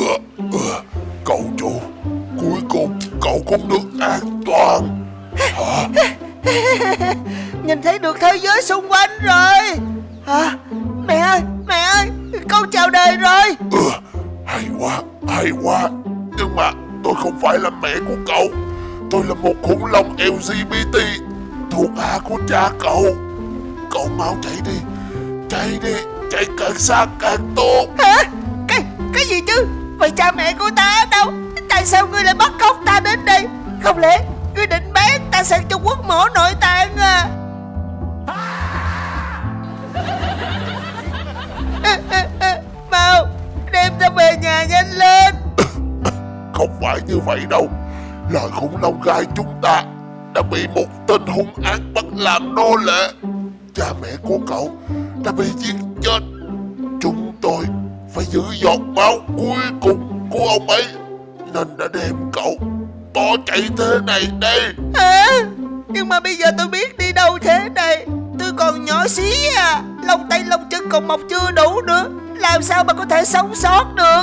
Cậu chủ, cuối cùng cậu cũng được an toàn. Hả? Nhìn thấy được thế giới xung quanh rồi. Hả? Mẹ ơi, con chào đời rồi. Hay quá. Nhưng mà tôi không phải là mẹ của cậu. Tôi là một khủng long LGBT thuộc hạ của cha cậu. Cậu mau chạy đi, chạy càng xa càng tốt. Hả? Cái gì chứ? Vậy cha mẹ của ta ở đâu? Tại sao ngươi lại bắt cóc ta đến đây? Không lẽ ngươi định bán ta sang Trung Quốc mổ nội tạng à? Mau đem ta về nhà nhanh lên. Không phải như vậy đâu. Loài khủng long gai chúng ta đã bị một tên hung ác bắt làm nô lệ. Cha mẹ của cậu đã bị giết chết. Chúng tôi phải giữ giọt máu cuối cùng của ông ấy, nên đã đem cậu bỏ chạy thế này đây. Nhưng mà bây giờ tôi biết đi đâu thế này. Tôi còn nhỏ xí à, lông tay lông chân còn mọc chưa đủ nữa, làm sao mà có thể sống sót được.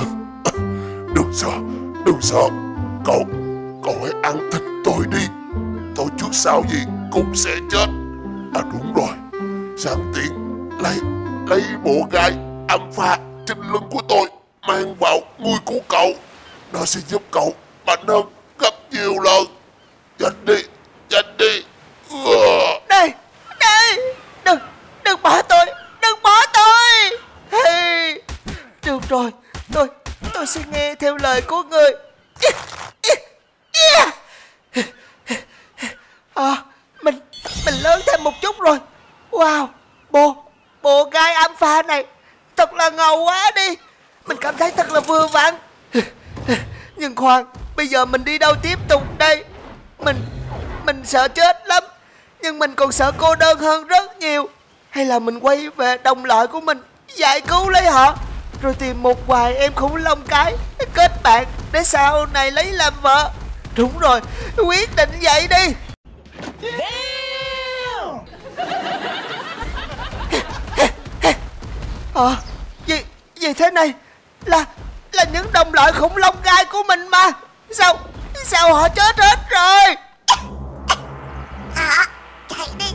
Đừng sợ. Cậu hãy ăn thịt tôi đi. Tôi trước sau gì cũng sẽ chết. À đúng rồi, sẵn tiện lấy bộ gai alpha trên lưng của tôi mang vào người của cậu. Nó sẽ giúp cậu mạnh hơn gấp nhiều lần. Nhanh đi. Đây, đừng bỏ tôi. Được rồi, tôi sẽ nghe theo lời của người. Mình lớn thêm một chút rồi. Wow, bộ gai alpha này thật là ngầu quá đi. Mình cảm thấy thật là vừa vặn. Nhưng khoan, bây giờ mình đi đâu tiếp tục đây? Mình sợ chết lắm, nhưng mình còn sợ cô đơn hơn rất nhiều. Hay là mình quay về đồng loại của mình, giải cứu lấy họ, rồi tìm một vài em khủng long cái kết bạn để sau này lấy làm vợ. Đúng rồi, quyết định vậy đi. Gì thế này? Là những đồng loại khủng long gai của mình mà. Sao họ chết hết rồi? Chạy đi.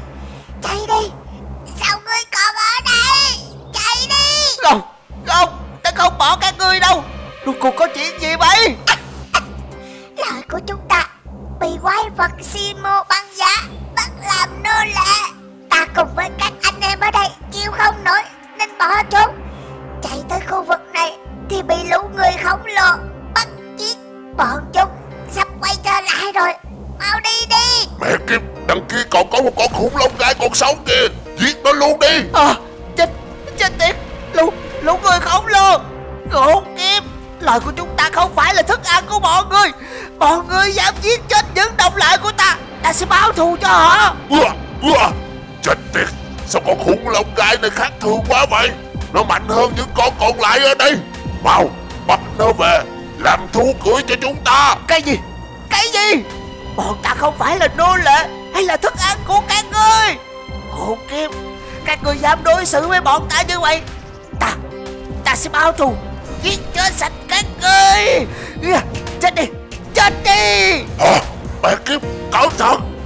Sao ngươi còn ở đây? Chạy đi. Không, ta không bỏ các ngươi đâu. Rốt cuộc có chuyện gì vậy? Lời của chúng ta bị quái vật Simo băng giá bắt làm nô lệ. Ta cùng với các anh em ở đây chịu không nổi nên bỏ trốn. Chạy tới khu vực này thì bị lũ người khổng lồ bắt giết. Bọn chúng sắp quay trở lại rồi. Mau đi đi. Mẹ kiếp, đằng kia còn có một con khủng long gai còn sống kìa. Giết nó luôn đi. Chết tiệt. Lũ người khổng lồ. Khổ kiếp, loài của chúng ta không phải là thức ăn của bọn ngươi. Bọn ngươi dám giết chết những đồng loại của ta, ta sẽ báo thù cho họ. Chết tiệt, sao con khủng long gai này khác thường quá vậy? Nó mạnh hơn những con còn lại ở đây. Mau bắt nó về làm thú cưỡi cho chúng ta. Cái gì? Bọn ta không phải là nô lệ hay là thức ăn của các ngươi. Khổ kiếp, các ngươi dám đối xử với bọn ta như vậy, ta sẽ báo thù, giết chết sạch các ngươi. Chết đi. Mẹ kiếp, cẩn thận.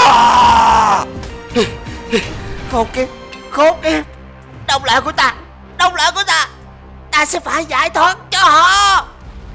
Khốn kiếp, đồng loại của ta, ta sẽ phải giải thoát cho họ.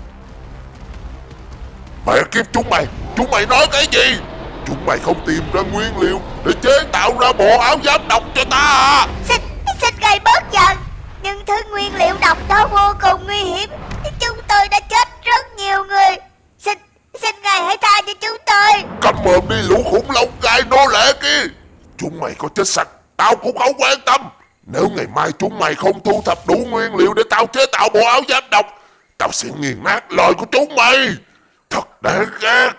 Mẹ kiếp, chúng mày nói cái gì? Chúng mày không tìm ra nguyên liệu để chế tạo ra bộ áo giáp độc cho ta à? Xin ngài bớt giận, nhưng thứ nguyên liệu độc đó vô cùng nguy hiểm. Chúng tôi đã chết rất nhiều người. Xin ngài hãy tha cho chúng tôi. Câm mồm đi lũ khủng long gai nô lệ kia. Chúng mày có chết sạch tao cũng không quan tâm. Nếu ngày mai chúng mày không thu thập đủ nguyên liệu để tao chế tạo bộ áo giáp độc, tao sẽ nghiền nát lời của chúng mày. Thật đáng ghét.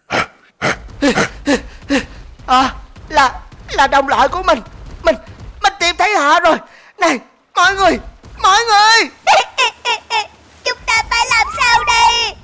Là đồng loại của mình tìm thấy họ rồi. Này, mọi người. Chúng ta phải làm sao đây?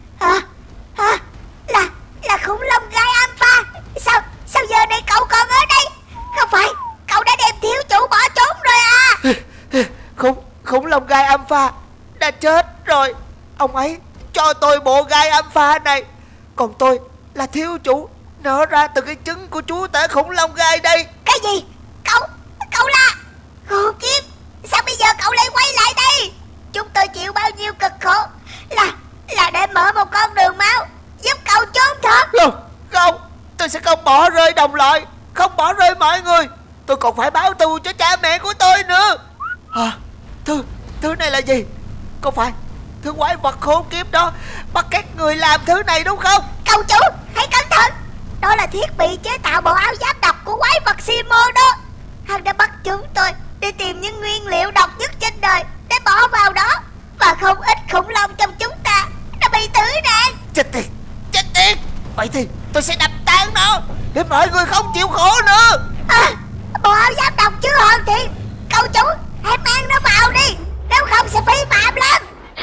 Là khủng long gai alpha. Sao giờ này cậu còn ở đây? Không phải cậu đã đem thiếu chủ bỏ trốn rồi à? Khủng long gai alpha đã chết rồi. Ông ấy cho tôi bộ gai alpha này, còn tôi là thiếu chủ nở ra từ cái trứng của chúa tể khủng long gai đây. Cái gì? Cậu là khốn kiếp. Sao bây giờ cậu lại quay lại đây? Chúng tôi chịu bao nhiêu cực khổ là để mở một con đường máu giúp cậu trốn thoát. Không, tôi sẽ không bỏ rơi đồng loại, không bỏ rơi mọi người. Tôi còn phải báo thù cho cha mẹ của tôi nữa. Thứ này là gì? Có phải thứ quái vật khốn kiếp đó bắt các người làm thứ này đúng không? Cậu chủ, hãy cẩn thận. Đó là thiết bị chế tạo bộ áo giáp độc của quái vật Simo đó. Hắn đã bắt chúng tôi đi tìm những nguyên liệu độc nhất trên đời để bỏ vào đó, và không ít khủng long trong chúng ta đã bị tử nạn. Chết tiệt. Vậy thì tôi sẽ đập tan nó để mọi người không chịu khổ nữa. Bộ áo giáp độc chưa hoàn thiện. Cậu chủ, hãy mang nó vào đi, nếu không sẽ vi phạm lắm.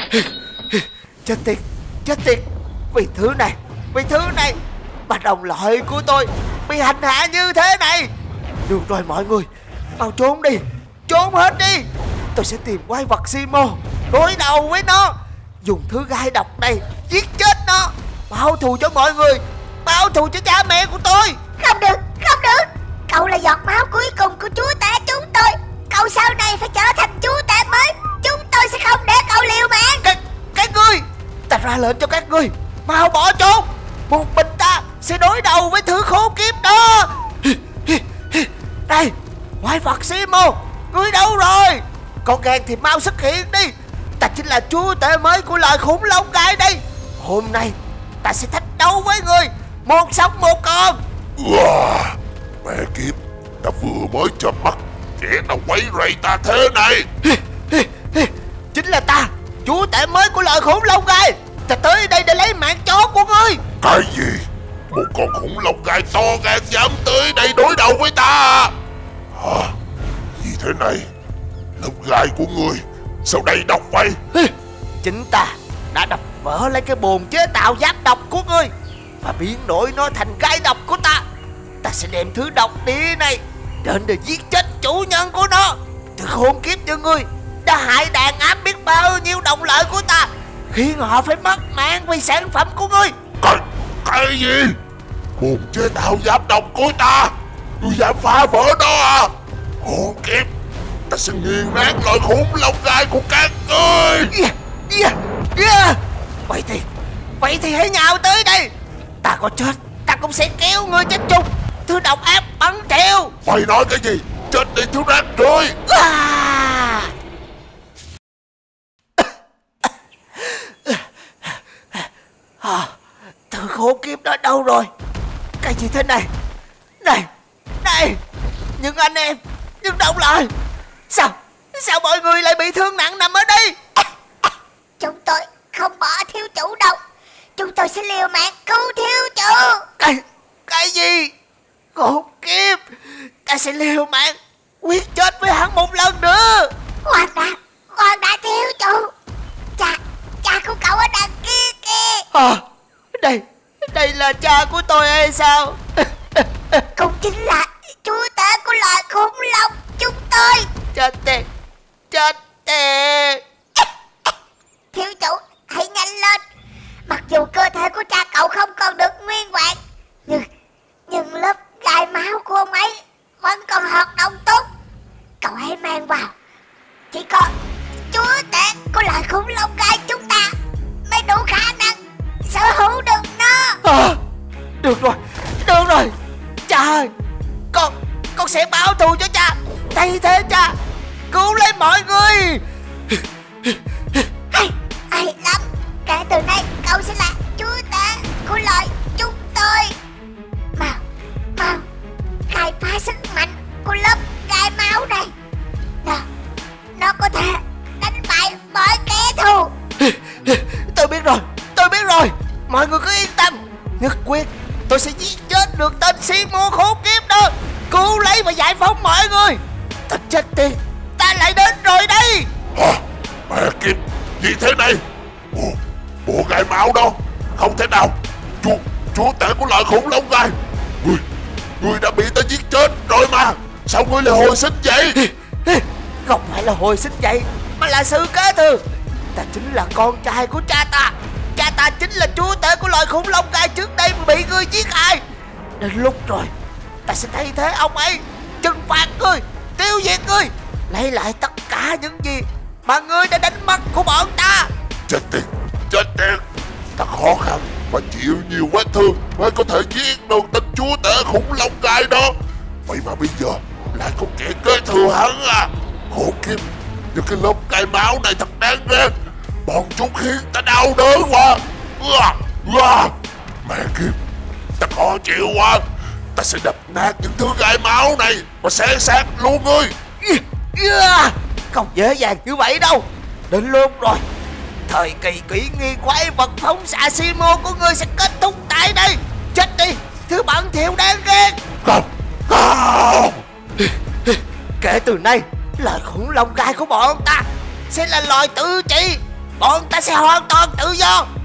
Chết tiệt. Vì thứ này mà đồng loại của tôi bị hành hạ như thế này. Được rồi mọi người, mau trốn đi, trốn hết đi. Tôi sẽ tìm quái vật Simo, đối đầu với nó, dùng thứ gai độc này giết chết nó, báo thù cho mọi người, báo thù cho cha mẹ của tôi. Không được. Cậu là giọt máu cuối cùng của chúa tể chúng tôi. Cậu sau này phải trở thành chúa tể mới. Chúng tôi sẽ không để cậu liều mạng. Các ngươi, ta ra lệnh cho các ngươi mau bỏ trốn. Một mình ta sẽ đối đầu với thứ khốn kiếp đó. Đây, quái vật Simo, ngươi đâu rồi? Con gan thì mau xuất hiện đi. Ta chính là chúa tể mới của loài khủng long gai đây. Hôm nay ta sẽ thách đấu với ngươi, một sống một con. Mẹ kiếp, ta vừa mới chợp mắt, kẻ nào quấy rầy ta thế này? Chính là ta, chúa tể mới của loài khủng long gai. Ta tới đây để lấy mạng chó của ngươi. Cái gì? Một con khủng long gai to gan dám tới đây đối đầu với ta? Hả? Gì thế này? Lông gai của ngươi sao đầy độc vậy? Chính ta đã đập vỡ lấy cái bồn chế tạo giáp độc của ngươi và biến đổi nó thành gai độc của ta. Ta sẽ đem thứ độc địa này đến để giết chết chủ nhân của nó. Thứ khốn kiếp như ngươi đã hại đàn áp biết bao nhiêu đồng lợi của ta, khiến họ phải mất mạng vì sản phẩm của ngươi. Cái gì? Bồn chế tạo giáp độc của ta? Ngươi dám phá vỡ nó à? Khốn kiếp, ta sẽ nghiền nát loài khủng long gai của các ngươi. Vậy thì hãy nhào tới đây. Ta có chết, ta cũng sẽ kéo ngươi chết chung. Thứ độc ác bắn theo. Mày nói cái gì? Chết đi thiếu rác rồi. Thứ khốn kiếp đó đâu rồi? Cái gì thế này? Này, những anh em, những đồng loại, sao mọi người lại bị thương nặng nằm ở đây? Chúng tôi không bỏ thiếu chủ đâu. Chúng tôi sẽ liều mạng cứu thiếu chủ. Cái gì? Khốn kiếp, ta sẽ liều mạng quyết chết với hắn một lần nữa. Khoan đã thiếu chủ. Cha của cậu ở đằng kia kìa. Đây là cha của tôi hay sao? Cũng chính là chúa tể của loài khủng long chúng tôi. Chết tiệt. Thiếu chủ, hãy nhanh lên. Mặc dù cơ thể của cha cậu không còn được nguyên vẹn, nhưng lớp gai máu của ông ấy vẫn còn hoạt động tốt. Cậu hãy mang vào. Chỉ có chúa tể của loài khủng long gai chúng ta mới đủ khả năng sở hữu được nó. Được rồi. Cha ơi, con sẽ báo thù cho cha, thay thế cha, cứu lấy mọi người. Hay lắm. Kể từ nay cậu sẽ là chúa tể của loài chúng tôi. Mau khai phá sức mạnh của lớp gai máu này. Nó có thể đánh bại mọi kẻ thù. Tôi biết rồi. Mọi người cứ yên tâm. Nhất quyết tôi sẽ giết chết được tên Simo khốn kiếp đó, cứu lấy và giải phóng mọi người. Thật chết tiệt, ta lại đến rồi đây. Mẹ kiếp, gì thế này? Bộ gai máu đó không thể nào. Chúa tể của loài khủng long gai, ngươi đã bị ta giết chết rồi mà. Sao ngươi lại hồi sinh vậy? Không phải là hồi sinh vậy, mà là sự kế thừa. Ta chính là con trai của cha ta. Cha ta chính là chúa tể của loài khủng long gai trước đây mà bị ngươi giết hại. Đến lúc rồi, ta sẽ thay thế ông ấy, trừng phạt ngươi, tiêu diệt ngươi, lấy lại tất cả những gì mà ngươi đã đánh mất của bọn ta. Chết tiệt, chết tiệt. Ta khó khăn và chịu nhiều vết thương mới có thể giết được tên chúa tể khủng long gai đó. Vậy mà bây giờ lại có kẻ kế thừa hắn à. Khổ kiếp, những cái lớp gai máu này thật đáng ghét. Bọn chúng khiến ta đau đớn quá. Mẹ kiếp, ta khó chịu quá. Ta sẽ đập nát những thứ gai máu này và xé xác luôn ngươi. Không dễ dàng như vậy đâu. Đến lúc rồi, thời kỳ kỷ nghi quái vật phóng xạ Simo của ngươi sẽ kết thúc tại đây. Chết đi, thứ bẩn thỉu đáng ghét. Không. Kể từ nay, loài khủng long gai của bọn ta sẽ là loài tự trị. Bọn ta sẽ hoàn toàn tự do,